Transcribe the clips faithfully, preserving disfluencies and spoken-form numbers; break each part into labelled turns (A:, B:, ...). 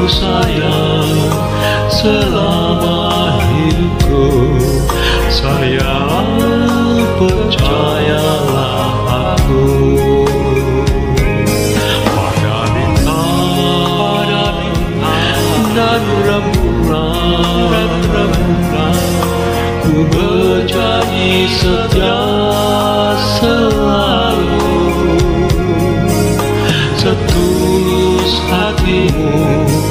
A: sayang selama hidupku. Sayang, percayalah aku. Pada bintang dan rembulan, ku berjanji setia selalu. Setulus hatimu,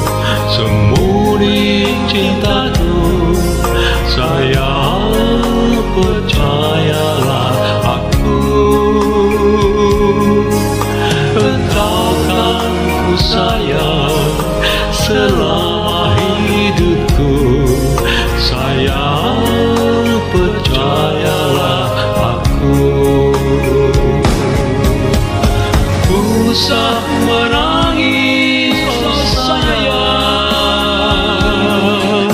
A: semurni cintaku. Sayang, percayalah aku. Engkau kan ku sayang selama hidupku. Sayang, percayalah aku. Usah menangis, oh sayang,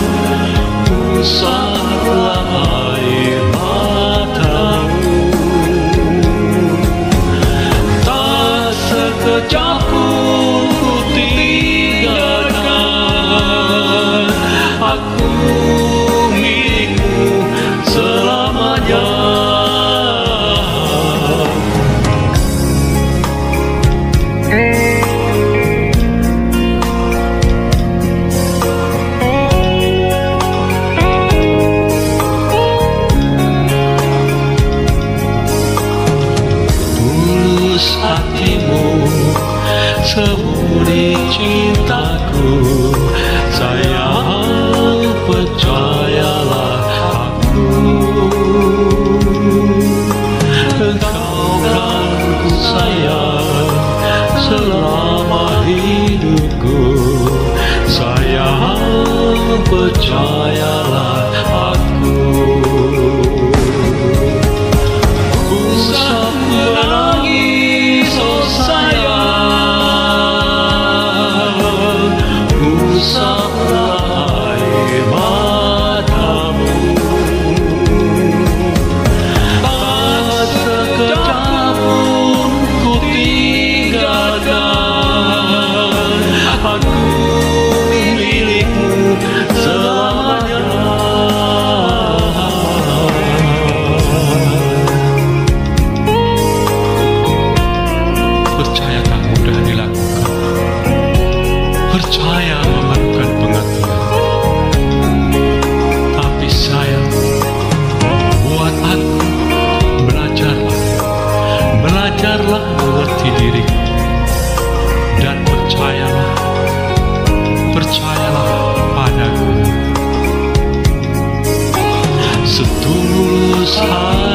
A: usahlah air matamu. Tak sekejap pun ku tinggalkan, aku milikmu selamanya. Hatimu, semurni cintaku. Sayang, percayalah aku. Engkau kan ku sayang selama hidupku. Sayang, percayalah aku. Usah menangis, oh sayang, usahlah air matamu. Tak sekejap pun ku tinggalkan, aku milikmu selamanya. Percayakah mudah dilakukan? Percaya memerlukan pengertian. Tapi sayang, buat aku, belajarlah, belajarlah mengerti diriku. Dan percayalah, percayalah padaku. Setulus hati